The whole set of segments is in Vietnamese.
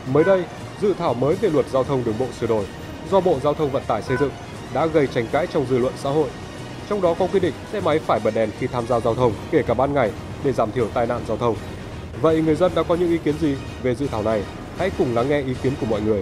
Mới đây, dự thảo mới về luật giao thông đường bộ sửa đổi do Bộ Giao thông Vận tải xây dựng đã gây tranh cãi trong dư luận xã hội. Trong đó có quy định xe máy phải bật đèn khi tham gia giao thông, kể cả ban ngày để giảm thiểu tai nạn giao thông. Vậy người dân đã có những ý kiến gì về dự thảo này? Hãy cùng lắng nghe ý kiến của mọi người.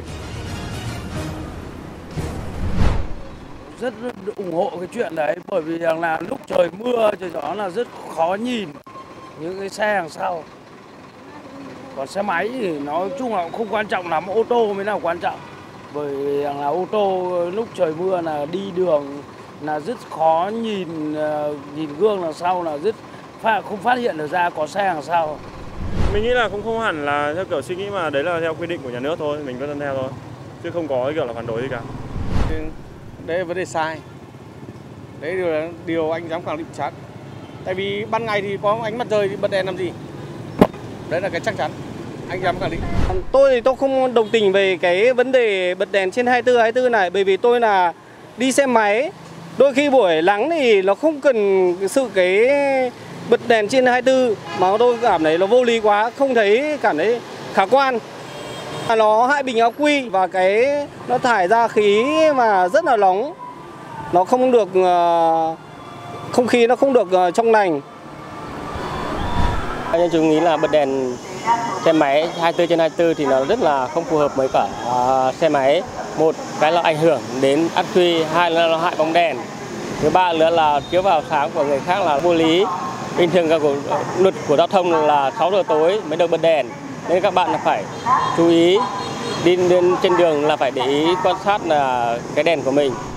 Rất ủng hộ cái chuyện đấy, bởi vì rằng là lúc trời mưa trời gió là rất khó nhìn những cái xe đằng sau. Còn xe máy thì nói chung là cũng không quan trọng lắm, ô tô mới là quan trọng. Bởi vì rằng là ô tô lúc trời mưa là đi đường là rất khó nhìn gương đằng sau là rất không phát hiện được ra có xe đằng sau. Mình nghĩ là cũng không hẳn là theo kiểu suy nghĩ mà đấy là theo quy định của nhà nước thôi, mình vẫn tuân theo thôi. Chứ không có kiểu là phản đối gì cả. Đấy là vấn đề sai. Đấy là điều anh dám khẳng định chắc. Tại vì ban ngày thì có ánh mặt trời thì bật đèn làm gì? Đấy là cái chắc chắn. Anh dám khẳng định. Tôi không đồng tình về cái vấn đề bật đèn trên 24 này, bởi vì tôi là đi xe máy. Đôi khi buổi nắng thì nó không cần sự cái bật đèn trên 24 mà tôi cảm thấy nó vô lý quá, không thấy cảm thấy khả quan. Nó hại bình ắc quy và cái nó thải ra khí mà rất là nóng. Nó không được không khí nó không được trong lành. Anh chúng nghĩ là bật đèn xe máy 24/24 thì nó rất là không phù hợp với cả xe máy. Một cái là ảnh hưởng đến ắc quy, hai là nó hại bóng đèn. Thứ ba nữa là chiếu vào sáng của người khác là vô lý. Bình thường luật của giao thông là 6 giờ tối mới được bật đèn. Nên các bạn là phải chú ý đi trên đường là phải để ý quan sát là cái đèn của mình.